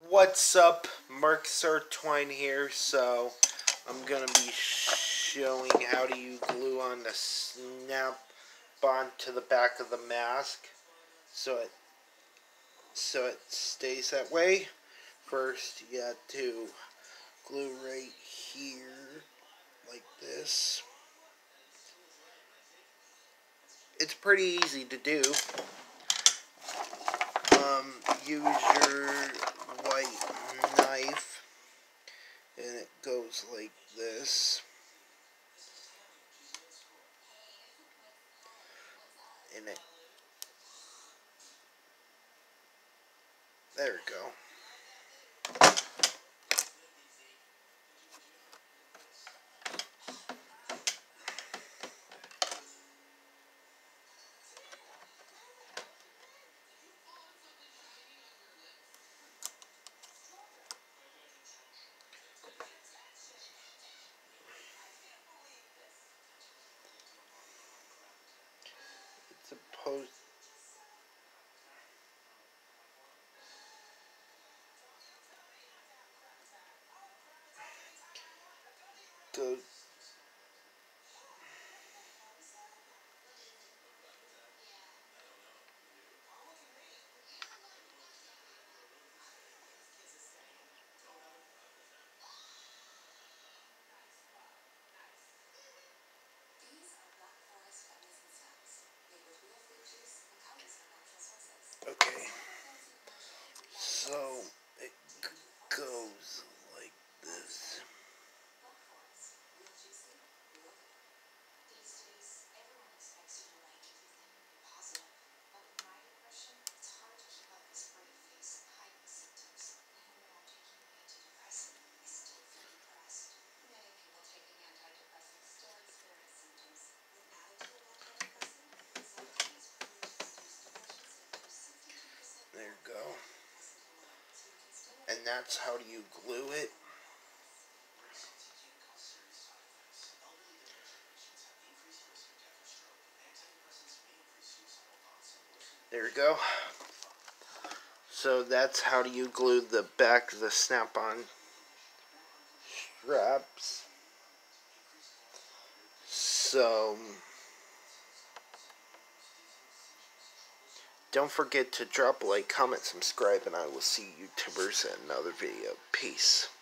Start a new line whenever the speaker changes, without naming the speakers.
What's up? Mark Sartwine here. So I'm gonna be showing how do you glue on the snap bond to the back of the mask so it stays that way. First you have to glue right here like this. It's pretty easy to do. Use your white knife and it goes like this. And there we go. It's supposed to okay, so it goes like this. There you go. And that's how you glue it. There you go. So that's how you glue the back of the snap-on straps. So don't forget to drop a like, comment, subscribe, and I will see YouTubers in another video. Peace.